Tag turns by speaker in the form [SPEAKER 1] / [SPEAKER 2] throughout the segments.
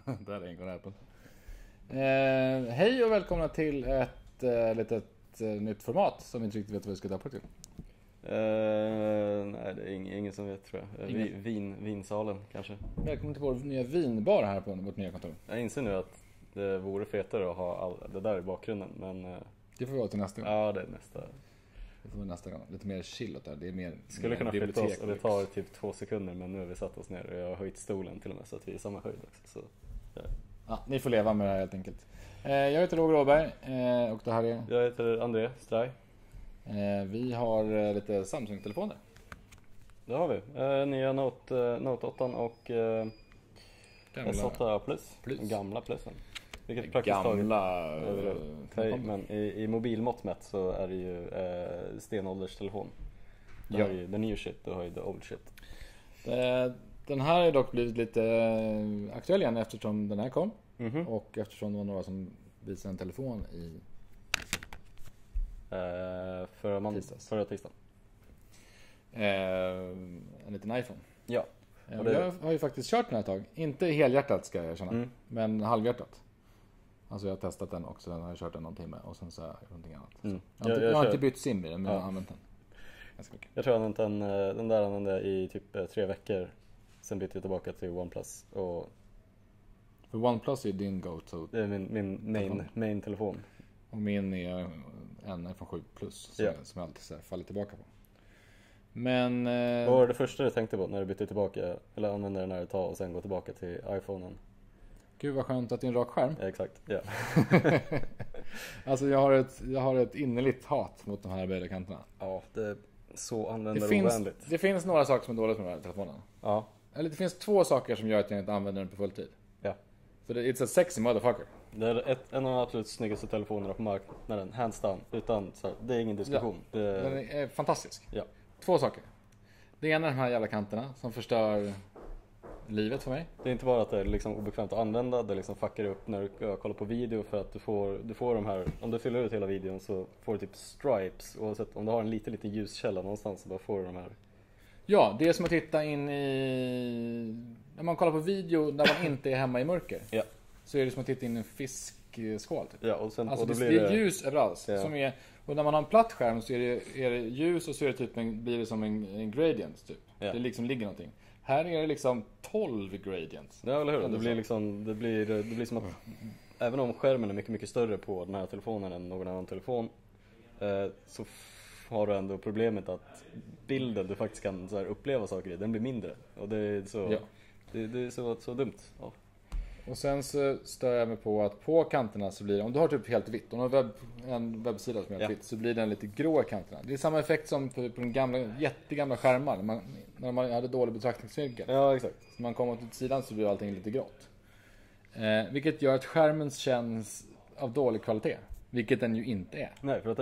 [SPEAKER 1] Där är en Apple. Hej och välkomna till ett litet nytt format som vi inte riktigt vet vad vi ska döpa till.
[SPEAKER 2] Nej, det är ingen som vet, tror jag. Vinsalen kanske.
[SPEAKER 1] Välkommen till vår nya vinbar här på vårt nya kontor.
[SPEAKER 2] Jag inser nu att det vore fetare att ha det där i bakgrunden, men
[SPEAKER 1] det får vi ha till nästa gång.
[SPEAKER 2] Ja, det är nästa.
[SPEAKER 1] Det får vi nästa gång. Lite mer chill där. Det är mer
[SPEAKER 2] skulle kunna flytta oss och det tar typ 2 sekunder, men nu har vi satt oss ner och jag har höjt stolen till och med så att vi är i samma höjd också. Så,
[SPEAKER 1] ja, ni får leva med det här helt enkelt. Jag heter Roger Åberg och det här är...
[SPEAKER 2] Jag heter André Straj.
[SPEAKER 1] Vi har lite Samsung-telefoner.
[SPEAKER 2] Det har vi. Nya Note 8 och S8 Plus. Gamla Plusen. Vilket praktiskt
[SPEAKER 1] gamla
[SPEAKER 2] men i mobilmått mätt så är det ju stenålderstelefon. Det är ju the new shit, det har ju the old shit.
[SPEAKER 1] Den här är dock blivit lite aktuell igen eftersom den här kom. Och eftersom det var några som visade en telefon i
[SPEAKER 2] förra tisdagen.
[SPEAKER 1] En liten iPhone.
[SPEAKER 2] Ja.
[SPEAKER 1] Jag har ju faktiskt kört den här ett tag. Inte helhjärtat ska jag känna, men halvhjärtat. Alltså jag har testat den också, den har jag kört den någon timme och sen så har jag gjort någonting annat. Jag har inte bytt sim i den, men jag har använt den.
[SPEAKER 2] Jag tror jag har använt den där använde i typ 3 veckor. Sen bytte jag tillbaka till OnePlus.
[SPEAKER 1] För OnePlus är din go-to.
[SPEAKER 2] Det är min main telefon.
[SPEAKER 1] Och min är en iPhone 7 Plus som jag alltid så här faller tillbaka på. Men
[SPEAKER 2] vad var det första du tänkte på när du bytte tillbaka? Eller använde den här ett tag och sen gå tillbaka till iPhonen?
[SPEAKER 1] Gud vad skönt att det är en rak skärm.
[SPEAKER 2] Ja, exakt, ja.
[SPEAKER 1] Alltså jag har ett innerligt hat mot de här böjda kanterna.
[SPEAKER 2] Ja, det är så användarovänligt.
[SPEAKER 1] Det finns några saker som är dåligt med den här telefonen.
[SPEAKER 2] Ja.
[SPEAKER 1] Eller det finns 2 saker som gör att jag inte använder den på fulltid.
[SPEAKER 2] Ja.
[SPEAKER 1] För it's a sexy motherfucker.
[SPEAKER 2] Det är en av de absolut snyggaste telefonerna på marknaden, hands down. Utan, så här, det är ingen diskussion.
[SPEAKER 1] Ja, den är fantastisk.
[SPEAKER 2] Ja.
[SPEAKER 1] 2 saker. Det ena är de här jävla kanterna som förstör livet för mig.
[SPEAKER 2] Det är inte bara att det är liksom obekvämt att använda, det liksom fuckar upp när du kollar på video för att du får de här, om du fyller ut hela videon så får du typ stripes, oavsett om du har en liten ljuskälla någonstans så bara får du de här. Ja,
[SPEAKER 1] det är som att titta in i, när man kollar på video när man inte är hemma i mörker.
[SPEAKER 2] Ja.
[SPEAKER 1] Så är det som att titta in i en fiskskål typ.
[SPEAKER 2] Ja, och sen,
[SPEAKER 1] alltså
[SPEAKER 2] och då
[SPEAKER 1] det
[SPEAKER 2] blir
[SPEAKER 1] är ljus överallt.
[SPEAKER 2] Ja.
[SPEAKER 1] Som är, och när man har en platt skärm så är det ljus och så är det typ blir det som en gradient typ.
[SPEAKER 2] Ja.
[SPEAKER 1] Det liksom ligger någonting. Här är det liksom 12 gradients.
[SPEAKER 2] Ja, eller hur? Det blir som att även om skärmen är mycket, mycket större på den här telefonen än någon annan telefon så har du ändå problemet att bilden du faktiskt kan så här uppleva saker i, den blir mindre. Och det är så, det är så dumt. Ja.
[SPEAKER 1] Och sen så stör jag mig på att på kanterna så blir det, om du har typ helt vitt, om du har en webbsida som är helt vitt så blir den lite grå i kanterna. Det är samma effekt som på den gamla, jättegamla skärmar när man hade dålig betraktningsvinkel.
[SPEAKER 2] Ja, exakt.
[SPEAKER 1] Så man kommer till sidan så blir allting lite grått. Vilket gör att skärmen känns av dålig kvalitet. Vilket den ju inte är.
[SPEAKER 2] Nej, för att det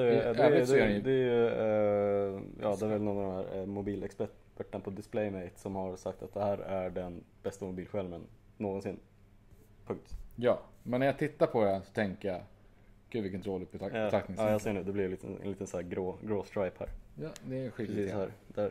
[SPEAKER 2] är väl någon av de här mobilexperterna på DisplayMate som har sagt att det här är den bästa mobilskärmen någonsin. Punkt.
[SPEAKER 1] Ja, men när jag tittar på det så tänker jag, gud vilken dålig betraktningsvinkel.
[SPEAKER 2] Ja, jag ser nu, det blir en liten så här grå stripe här.
[SPEAKER 1] Ja, det är skitigt.
[SPEAKER 2] Precis här, där.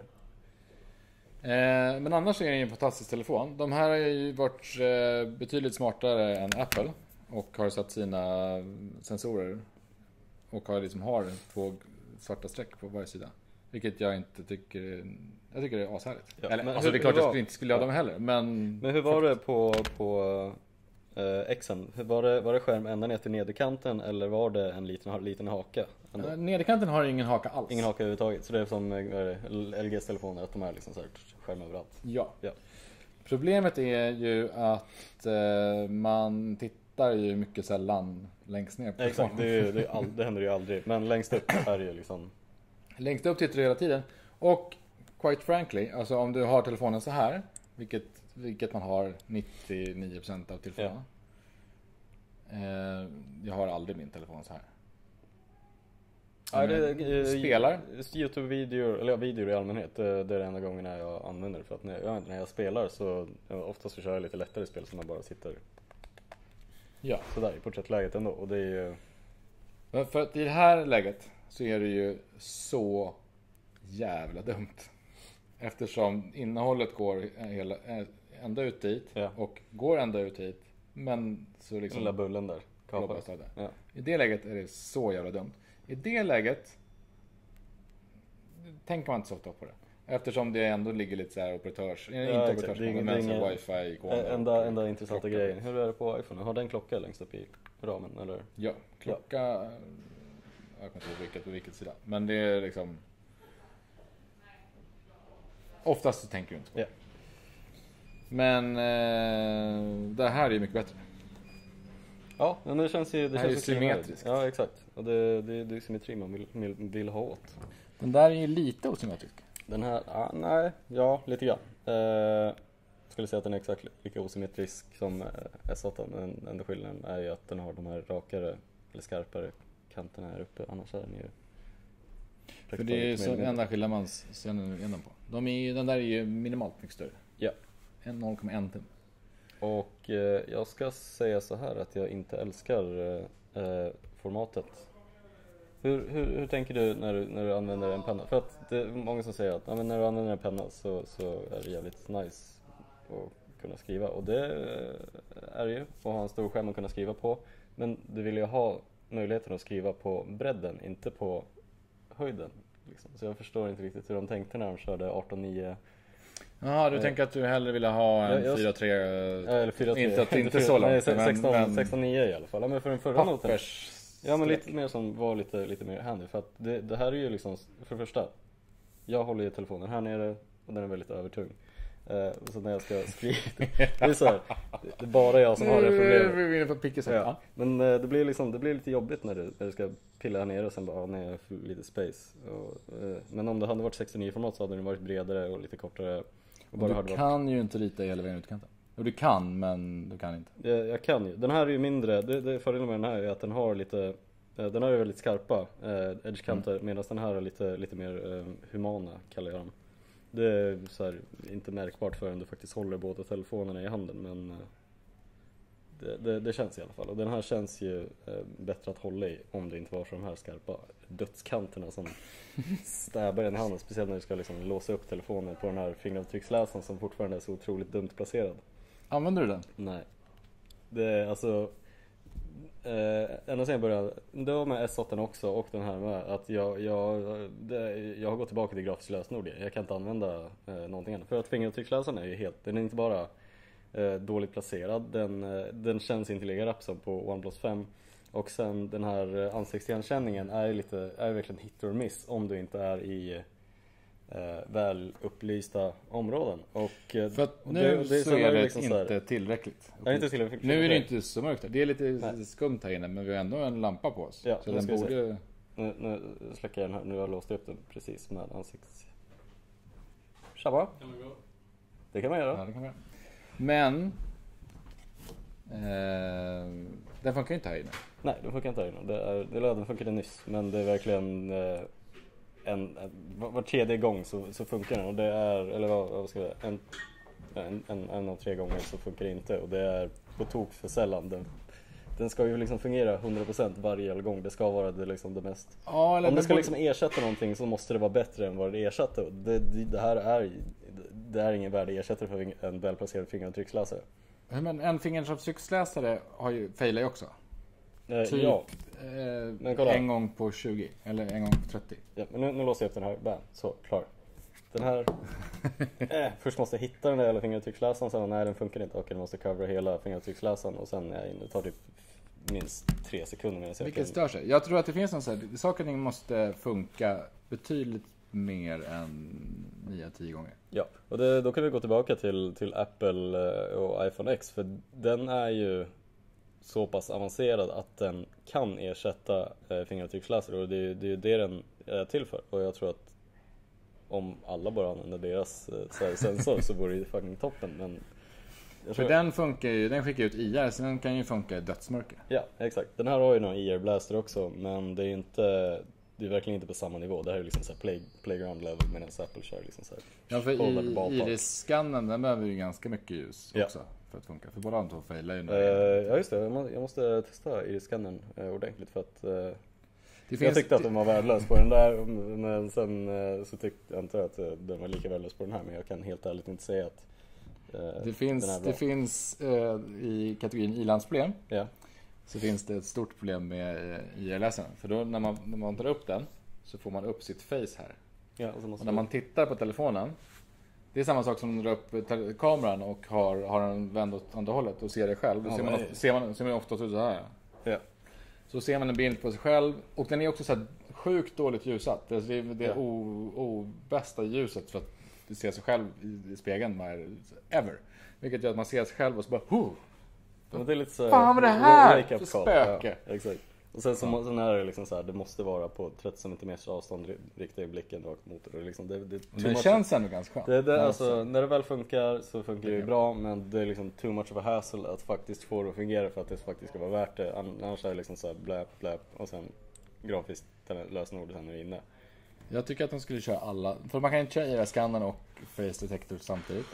[SPEAKER 1] Men annars är det en fantastisk telefon. De här har ju varit betydligt smartare än Apple och har satt sina sensorer och har 2 svarta streck på varje sida. Vilket jag inte tycker, jag tycker det är ashärligt.
[SPEAKER 2] Ja,
[SPEAKER 1] eller, alltså det är klart jag inte skulle göra dem heller. Men
[SPEAKER 2] hur var det på Xen? Var det skärm ända ner till nederkanten eller var det en liten haka?
[SPEAKER 1] Nederkanten har ingen haka alls.
[SPEAKER 2] Ingen haka överhuvudtaget. Så det är som LGs telefoner, att de är liksom så här skärm överallt.
[SPEAKER 1] Ja. Problemet är ju att man tittar ju mycket sällan längst ner på
[SPEAKER 2] telefonen. Exakt, det händer ju aldrig. Men längst upp är det ju liksom...
[SPEAKER 1] Längst upp tittar du hela tiden. Och quite frankly, alltså om du har telefonen så här, vilket man har 99% av telefonerna. Jag har aldrig min telefon så här. Spelar
[SPEAKER 2] YouTube-videor, eller videor i allmänhet, det är den enda gången jag använder det. För att när jag spelar så oftast så kör jag lite lättare spel som man bara sitter sådär i porträttläget ändå. Och det är ju...
[SPEAKER 1] För att i det här läget så är det ju så jävla dumt. Eftersom innehållet går ända ut dit och går ända ut hit Men så liksom
[SPEAKER 2] lilla bullen där.
[SPEAKER 1] kapas
[SPEAKER 2] Kapas.
[SPEAKER 1] det.
[SPEAKER 2] Ja.
[SPEAKER 1] I det läget är det så jävla dumt. I det läget tänker man inte så ofta på det. Eftersom det ändå ligger lite så här operatörs... inte
[SPEAKER 2] exakt.
[SPEAKER 1] operatörs,
[SPEAKER 2] Det är
[SPEAKER 1] men
[SPEAKER 2] ingen-
[SPEAKER 1] så wifi-ikoner.
[SPEAKER 2] Enda intressanta
[SPEAKER 1] klocka.
[SPEAKER 2] grejen. Hur är det på iPhone? Har den klocka längst upp i ramen eller?
[SPEAKER 1] Ja, klocka... Jag kommer inte ihåg på vilket sida. Men det är liksom... Oftast så tänker du inte på det.
[SPEAKER 2] Ja.
[SPEAKER 1] Men det här är ju mycket bättre.
[SPEAKER 2] Ja, men det känns ju... Det
[SPEAKER 1] här är
[SPEAKER 2] känns
[SPEAKER 1] ju
[SPEAKER 2] ju cleanare.
[SPEAKER 1] symmetriskt.
[SPEAKER 2] Ja, exakt. Och det är symmetri man vill ha åt.
[SPEAKER 1] Den där är ju lite osymmetrisk.
[SPEAKER 2] Den här, lite grann. Skulle säga att den är exakt lika osymmetrisk som S8, men enda skillnaden är ju att den har de här rakare eller skarpare kanterna här uppe, annars är den ju...
[SPEAKER 1] För det är ju så enda skillnad man ser den på. Den där är ju minimalt mycket större.
[SPEAKER 2] Ja.
[SPEAKER 1] 0,1 tum.
[SPEAKER 2] Och jag ska säga så här att jag inte älskar formatet. Hur tänker du när du använder en penna? För att det är många som säger att när du använder en penna så är det jävligt nice att kunna skriva. Och det är det ju, att ha en stor skärm att kunna skriva på. Men du vill ju ha möjligheten att skriva på bredden, inte på höjden. Liksom. Så jag förstår inte riktigt hur de tänkte när de körde 18:9.
[SPEAKER 1] Jaha, du tänker att du hellre vill ha en 4.3...
[SPEAKER 2] Eller 4.3.
[SPEAKER 1] Inte så långt.
[SPEAKER 2] Nej,
[SPEAKER 1] men
[SPEAKER 2] 16:9 i alla fall. Ja, men för den förra noten.
[SPEAKER 1] Pappers...
[SPEAKER 2] Ja, men lite mer som var lite mer handy. För att det här är ju liksom, för det första, jag håller i telefonen här nere och den är väldigt övertung. Så när jag ska skriva, det är så här, det är bara jag som har det problemet.
[SPEAKER 1] Nu är vi inne på pickes.
[SPEAKER 2] Ja. Men det blir lite jobbigt när du ska pilla här nere och sen bara ner för lite space. Men om det hade varit 69-format så hade den varit bredare och lite kortare. Och bara
[SPEAKER 1] Du kan ju inte rita hela vägen ut kanten. Jo, du kan, men du kan inte.
[SPEAKER 2] Jag kan ju. Den här är ju mindre, det fördelen med den här är att den har lite, den här är väldigt skarpa edgekanter, medan den här är lite mer humana, kallar jag dem. Det är så här, inte märkbart förrän du faktiskt håller båda telefonerna i handen, men det känns i alla fall. Och den här känns ju bättre att hålla i om det inte var för de här skarpa dödskanterna som stäbar en i handen, speciellt när du ska liksom låsa upp telefonen på den här fingeravtrycksläsaren som fortfarande är så otroligt dumt placerad.
[SPEAKER 1] Använder du den?
[SPEAKER 2] Nej. Det är alltså ända sedan jag började, det var med S8 också och den här med att jag har gått tillbaka till grafisk lösenord. Jag kan inte använda någonting annat. För att fingeravtrycksläsaren är ju helt, den är inte bara dåligt placerad, den känns inte lika rapp som på OnePlus 5. Och sen den här ansiktsigenkänningen är verkligen hit or miss om du inte är i väl upplysta områden. Och
[SPEAKER 1] för att nu så är det liksom inte tillräckligt.
[SPEAKER 2] Inte tillräckligt.
[SPEAKER 1] Nu är det inte så mörkt. Det är lite skumt här inne, men vi har ändå en lampa på oss.
[SPEAKER 2] Ja,
[SPEAKER 1] så den borde...
[SPEAKER 2] Nu släcker jag den här. Nu har jag låst upp den precis med ansikts... Tjabba. Det kan man göra.
[SPEAKER 1] Ja, det kan man göra. Men den funkar inte här inne.
[SPEAKER 2] Nej, den funkar inte här inne. Den funkade nyss, men det är verkligen var tredje gång så funkar den. Och det är, eller vad ska jag säga, en av 3 gånger så funkar det inte. Och det är på tok för sällan. Den ska ju liksom fungera 100% varje gång. Det ska vara det mest...
[SPEAKER 1] Ja, eller
[SPEAKER 2] om det ska liksom ersätta någonting så måste det vara bättre än vad det ersatte. Det här är ingen värdig ersättare för en välplacerad fingeravtrycksläsare.
[SPEAKER 1] Men en fingeravtrycksläsare failar ju också. Typ,
[SPEAKER 2] Ja. Men kolla.
[SPEAKER 1] En gång på 20 eller en gång på 30.
[SPEAKER 2] Ja, men nu låser jag upp den här. Bam, så, klar. Den här... först måste jag hitta den där jävla fingeravtrycksläsaren. Sen, nej, den funkar inte. Okej, den måste covera hela fingeravtrycksläsaren. Och sen det tar typ minst 3 sekunder.
[SPEAKER 1] Vilket stör sig. Jag tror att det finns en sån här... Saker och ting måste funka betydligt mer än 9-10 gånger.
[SPEAKER 2] Ja, och då kan vi gå tillbaka till Apple och iPhone X. För den är ju så pass avancerad att den kan ersätta fingeravtrycksläsare. Och det är ju det den är till för. Och jag tror att om alla bara använder deras sensor så vore det fucking toppen. Men
[SPEAKER 1] för den funkar ju, den skickar ut IR, så den kan ju funka i dödsmörker.
[SPEAKER 2] Ja, exakt. Den här har ju någon IR blaster också, men det är verkligen inte på samma nivå. Det här är liksom så här playground level, medan Apple kör liksom så här.
[SPEAKER 1] Ja, för iris-skannen, den behöver ju ganska mycket ljus också för att funka. För båda de två failar ju.
[SPEAKER 2] Ja, just det. Jag måste testa iris-skannen ordentligt för att jag tyckte att den var värdelös på den där, men sen så tyckte jag inte att den var lika värdelös på den här, men jag kan helt ärligt inte säga att
[SPEAKER 1] Det finns i kategorin ilandsproblem.
[SPEAKER 2] Ja.
[SPEAKER 1] Så finns det ett stort problem med IR-läsaren. För då när man tar upp den så får man upp sitt face här.
[SPEAKER 2] Ja,
[SPEAKER 1] och när man tittar på telefonen, det är samma sak som när du drar upp kameran och har en vänd åt andra hållet och ser det själv. Då ser man ofta ut så här.
[SPEAKER 2] Ja.
[SPEAKER 1] Så ser man en bild på sig själv och den är också så här sjukt dåligt ljusat. Det är bästa ljuset för att se sig själv i spegeln ever. Vilket gör att man ser sig själv och så bara
[SPEAKER 2] Men det är lite så
[SPEAKER 1] fan vad det här
[SPEAKER 2] för
[SPEAKER 1] spöke.
[SPEAKER 2] Ja, exakt. Och sen så är det liksom så här, det måste vara på 30 cm avstånd, rikta blicken rakt mot det. Liksom,
[SPEAKER 1] det känns ändå ganska skönt.
[SPEAKER 2] Alltså, när det väl funkar så funkar det ju bra, men det är liksom too much of a hassle att faktiskt få det att fungera för att det faktiskt ska vara värt det. Annars är det liksom så här blä och sen grafiskt lösenordet sen är inne.
[SPEAKER 1] Jag tycker att de skulle köra alla, för man kan inte köra IR-skannern och face detector samtidigt.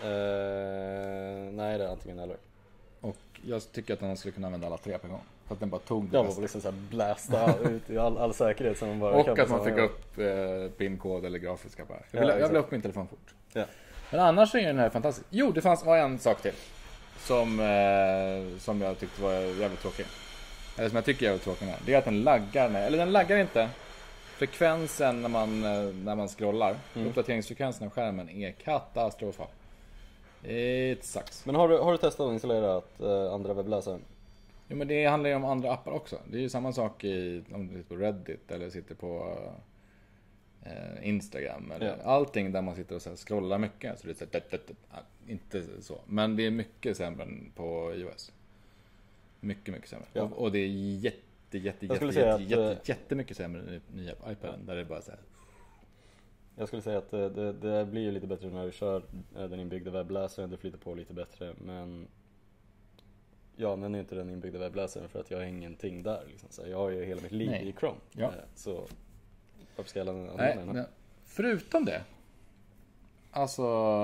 [SPEAKER 2] Nej, det är antingen eller.
[SPEAKER 1] Och jag tycker att man skulle kunna använda alla tre på en gång. För att den bara tog det
[SPEAKER 2] bästa.
[SPEAKER 1] bästa.
[SPEAKER 2] Liksom så här blästa ut i all säkerhet som man bara
[SPEAKER 1] och
[SPEAKER 2] kan.
[SPEAKER 1] att man fick upp pinkod eller grafiska bara. Jag vill upp min telefon fort.
[SPEAKER 2] Ja.
[SPEAKER 1] Men annars är den här fantastisk. Jo, det var en sak till. Som jag tyckte var jävligt tråkig. Eller som jag tycker är jävligt tråkig. Det är att den laggar. Eller den laggar inte. Frekvensen när man scrollar. Uppdateringsfrekvensen av skärmen är katastrofal. It sucks.
[SPEAKER 2] Men har du testat att installera andra webbläsaren?
[SPEAKER 1] Jo, men det handlar ju om andra appar också. Det är ju samma sak om du sitter på Reddit eller sitter på Instagram eller allting där man sitter och så här scrollar mycket. Så det är så här, inte så. Men det är mycket sämre än på iOS. Mycket sämre.
[SPEAKER 2] Ja.
[SPEAKER 1] Och det är jättemycket sämre än nya iPaden där det är bara så här.
[SPEAKER 2] Jag skulle säga att det blir lite bättre när du kör den inbyggda webbläsaren. Det flyter på lite bättre, men jag använder inte den inbyggda webbläsaren för att jag har ingenting där liksom. Så jag har ju hela mitt liv i Chrome.
[SPEAKER 1] Ja.
[SPEAKER 2] Så varför ska jag använda den?
[SPEAKER 1] Nej, förutom det, alltså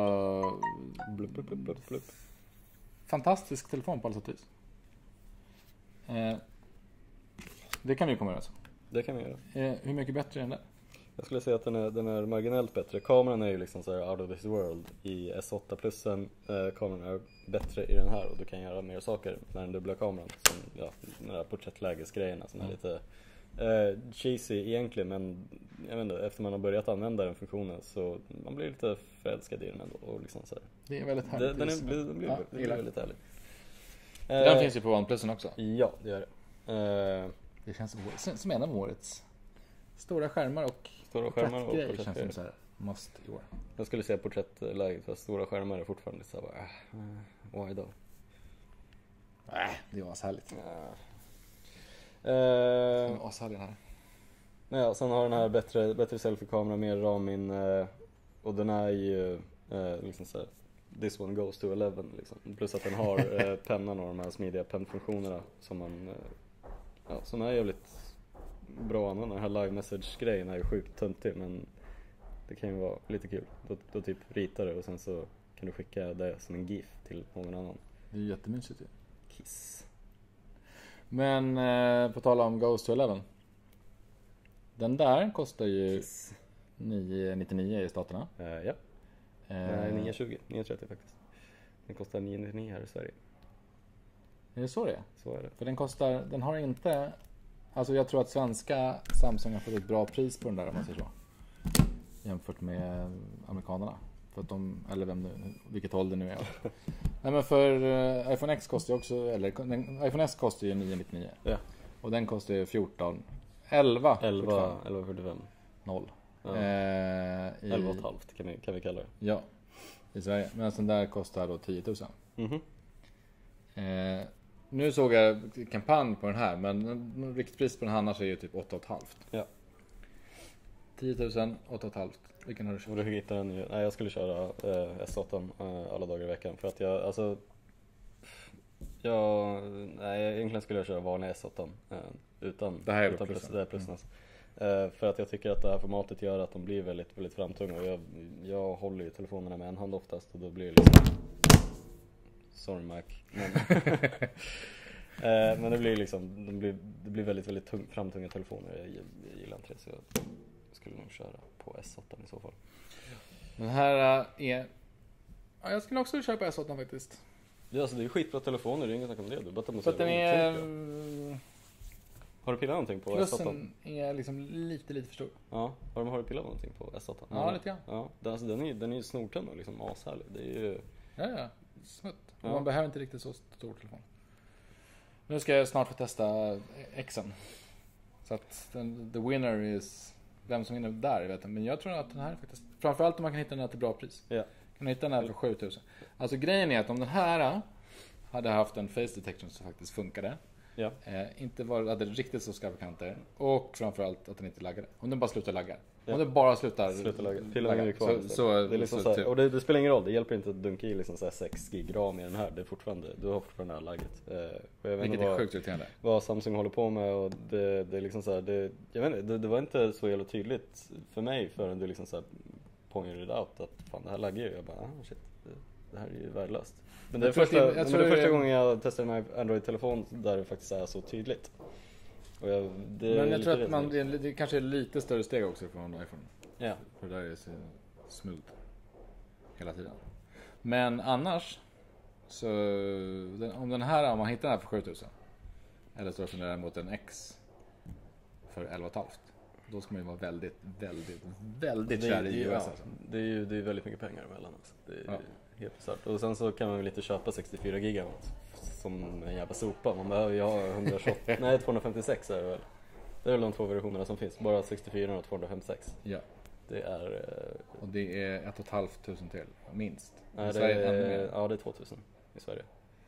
[SPEAKER 2] blup.
[SPEAKER 1] Fantastisk telefon på alla sätt och vis. Det kan vi komma överens om.
[SPEAKER 2] Det kan vi göra.
[SPEAKER 1] Hur mycket bättre är den där?
[SPEAKER 2] Jag skulle säga att den är marginellt bättre. Kameran är ju liksom så här out of this world i S8 plusen. Kameran är bättre i den här och du kan göra mer saker med den dubbla kameran. Som de här porträttlägesgrejerna som är lite cheesy egentligen, men jag vet inte, efter man har börjat använda den funktionen så man blir lite förälskad i den ändå och liksom så här.
[SPEAKER 1] Det är väldigt härligt.
[SPEAKER 2] Den blir väldigt härlig.
[SPEAKER 1] Den finns ju på OnePlusen också.
[SPEAKER 2] Ja, det gör det.
[SPEAKER 1] Det känns som en av årets stora skärmar och porträttgrejer känns som så här måste i år.
[SPEAKER 2] Jag skulle säga porträttläget för stora skärmar är fortfarande så här why då?
[SPEAKER 1] Det var ashärligt. Ashärligt här.
[SPEAKER 2] Ja, sen har den här bättre selfie-kamera, mer RAM-minne och den är ju liksom så här, this one goes to 11 liksom. Plus att den har pennan och de här smidiga pennfunktionerna som man som är jävligt bra annan. Den här live message-grejen är ju sjukt töntig, men det kan ju vara lite kul. Då typ ritar du och sen så kan du skicka det som en GIF till någon annan.
[SPEAKER 1] Det är ju jättemysigt ju.
[SPEAKER 2] Kiss.
[SPEAKER 1] Men på tal om Ghost to 11. Den där kostar ju 999 i staterna.
[SPEAKER 2] Ja. 930 faktiskt. Den kostar 999 här i Sverige.
[SPEAKER 1] Är det så det är?
[SPEAKER 2] Så är det.
[SPEAKER 1] För den har inte, alltså jag tror att svenska Samsung har fått ett bra pris på den där om man säger så. Jämfört med amerikanerna. För att eller vilket håll det nu är. Nej, men för iPhone X kostar ju också, iPhone S kostar ju 999.
[SPEAKER 2] Ja.
[SPEAKER 3] Och den kostar ju
[SPEAKER 2] 11,45.
[SPEAKER 1] 0.
[SPEAKER 2] Ja. 11,5 kan vi kalla det.
[SPEAKER 1] Ja, i Sverige. Men den där kostar då 10 000.
[SPEAKER 2] Mhm.
[SPEAKER 1] Nu såg jag kampanj på den här, men riktpris på den här annars är ju typ 8,5.
[SPEAKER 2] Ja.
[SPEAKER 1] 10 000, 8,5. Vilken har du kört?
[SPEAKER 2] Och du hittar den ju. Nej, jag skulle köra S8 alla dagar i veckan för att egentligen skulle jag köra vanlig S8 utan
[SPEAKER 1] det här är
[SPEAKER 2] utan plusen. För att jag tycker att det här formatet gör att de blir väldigt, väldigt framtunga och jag håller ju telefonerna med en hand oftast och då blir det liksom sorry Mac. Men det blir liksom det blir väldigt, väldigt framtunga telefoner. Jag gillar inte det, så jag skulle nog köra på S8 i så fall.
[SPEAKER 1] Den här är Ja, jag skulle också köpa S8 faktiskt.
[SPEAKER 2] Ja, alltså det är ju skitbra telefoner, det är inget snack om det. Du bara tar med
[SPEAKER 1] Så att den är...
[SPEAKER 2] Har du pillat någonting på S8?
[SPEAKER 1] Plussen är liksom lite för stor.
[SPEAKER 2] Ja, har du pillat någonting på S8?
[SPEAKER 1] Ja, lite grann.
[SPEAKER 2] Ja, den är ju snortunn och liksom ashärlig. Det är ju...
[SPEAKER 1] Ja, smutt. Och
[SPEAKER 2] Ja.
[SPEAKER 1] man behöver inte riktigt så stor telefon. Nu ska jag snart få testa Xen. Så att the winner is... Vem som vinner där vet jag. Men jag tror att den här faktiskt... Framförallt om man kan hitta den här till bra pris.
[SPEAKER 2] Ja.
[SPEAKER 1] Kan hitta den här för 7000. Alltså grejen är att om den här hade haft en face detection som faktiskt funkade.
[SPEAKER 2] Ja.
[SPEAKER 1] Inte hade riktigt så skarpa kanter. Och framförallt att den inte laggade. Om den bara slutar lagga.
[SPEAKER 2] Ja.
[SPEAKER 1] Om den bara slutar
[SPEAKER 2] lagga. Pillarna är ju kvar.
[SPEAKER 1] Så
[SPEAKER 2] det är liksom så här,
[SPEAKER 1] typ.
[SPEAKER 2] och det spelar ingen roll, det hjälper inte att dunka i liksom så här 6 gig ram i den här. Det är fortfarande, du har fortfarande det här lagget.
[SPEAKER 1] Vilket är sjukt irriterande.
[SPEAKER 2] Vad Samsung håller på med och det är liksom så här, jag vet inte, det var inte så jävla tydligt för mig förrän du liksom så här pointed it out att fan det här laggar ju. Jag bara, shit, det här är ju värdelöst. Men det är första gången jag testade en Android-telefon där det faktiskt är så tydligt. Och
[SPEAKER 1] men jag tror att det kanske är lite större steg också från iPhone.
[SPEAKER 2] Ja.
[SPEAKER 1] För det där är så smooth hela tiden. Men annars så om den här, om man hittar den här för 7000 eller så funderar jag mot en X för 11,5, då ska man ju vara väldigt kär i iOS.
[SPEAKER 2] Det är väldigt mycket pengar emellan alltså. Det är helt bisarrt. Och sen så kan man väl inte köpa 64 gigawatt som en jävla sopa. Man behöver ju ha 128, nej 256 är det väl. Det är väl de två versionerna som finns, bara 64 och 256.
[SPEAKER 1] Ja.
[SPEAKER 2] Det är...
[SPEAKER 1] Och det är 1,5 tusen till, minst.
[SPEAKER 2] Nej, det är 2000 i Sverige.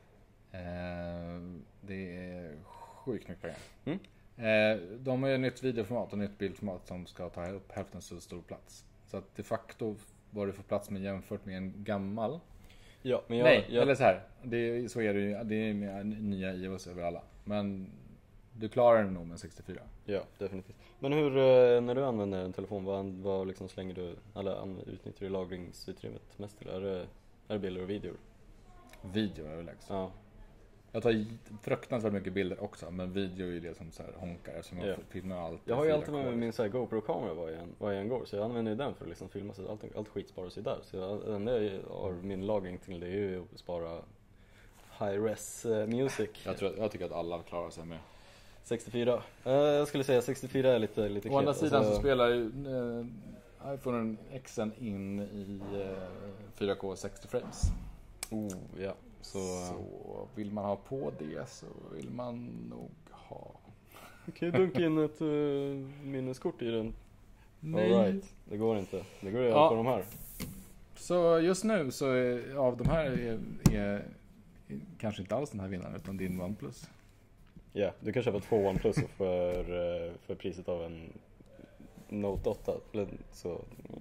[SPEAKER 1] Det är sjukt mycket pengar.
[SPEAKER 2] Mm.
[SPEAKER 1] De har ju nytt videoformat och nytt bildformat som ska ta upp hälften så stor plats. Så att de facto vad du får plats med jämfört med en gammal.
[SPEAKER 2] Ja, men
[SPEAKER 1] eller så här. Så är det ju. Det är med nya iOS över alla. Men du klarar den nog med 64.
[SPEAKER 2] Ja, definitivt. Men hur, när du använder en telefon, vad liksom slänger du, eller utnyttjar du lagringsutrymmet mest till? Är det bilder och videor?
[SPEAKER 1] Video är överlägset.
[SPEAKER 2] Ja.
[SPEAKER 1] Jag tar fruktansvärt mycket bilder också, men video är det som så här honkar eftersom jag filmar allt.
[SPEAKER 2] Jag har ju alltid med mig min så här GoPro-kamera var jag än går, så jag använder ju den för att liksom filma, så allt skit sparas ju där. Så det enda jag har min lagring till, det är ju att spara high-res music.
[SPEAKER 1] Jag tycker att alla klarar sig med
[SPEAKER 2] 64. Jag skulle säga 64 är lite knepigt.
[SPEAKER 1] Å andra sidan så spelar ju iPhone Xen in i 4K 60 frames.
[SPEAKER 2] Ja.
[SPEAKER 1] Så vill man ha på det så vill man nog ha.
[SPEAKER 2] Kan du dunka in ett minneskort i den?
[SPEAKER 1] Nej.
[SPEAKER 2] All right. Det går inte. Det går ju på de här.
[SPEAKER 1] Så just nu så av de här är kanske inte alls den här vinnaren utan din OnePlus.
[SPEAKER 2] Ja, du kan köpa 2 OnePlus för priset av en Note 8. Så,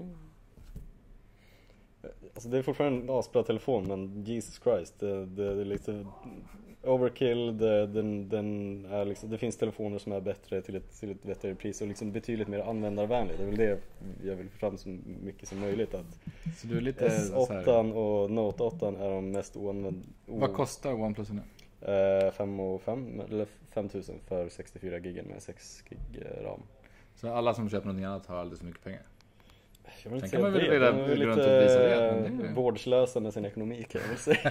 [SPEAKER 2] alltså det är fortfarande en asbra telefon, men Jesus Christ, det är lite overkill. Den är liksom, det finns telefoner som är bättre till ett bättre pris och liksom betydligt mer användarvänligt. Det är väl det jag vill få fram så mycket som möjligt. Att
[SPEAKER 1] så du är lite
[SPEAKER 2] S8 och Note 8 är de mest oanvända.
[SPEAKER 1] Vad kostar OnePlus nu?
[SPEAKER 2] 5 eller 5000 för 64 gig med 6 gig ram.
[SPEAKER 1] Så alla som köper någonting annat har alldeles för mycket pengar?
[SPEAKER 2] Jag vill inte
[SPEAKER 1] Sen kan man
[SPEAKER 2] säga
[SPEAKER 1] väl
[SPEAKER 2] det.
[SPEAKER 1] gå runt och visa det.
[SPEAKER 2] Lite vårdslösa med sin ekonomi kan jag väl säga.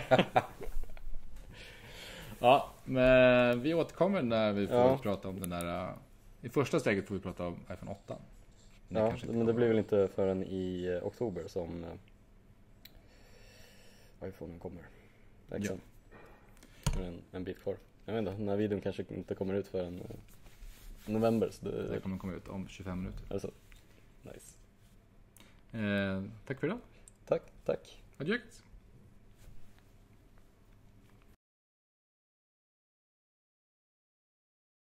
[SPEAKER 1] Ja, men vi återkommer när vi får prata om den där. I första steget får vi prata om iPhone 8.
[SPEAKER 2] Ja, men det blir väl inte förrän i oktober som iPhone kommer. Exakt. En bit kvar. Jag vet inte, den här videon kanske inte kommer ut förrän november. Så
[SPEAKER 1] det kommer komma ut om 25 minuter.
[SPEAKER 2] Alltså, nice.
[SPEAKER 1] Tack för idag.
[SPEAKER 2] Tack.
[SPEAKER 1] Adjökt.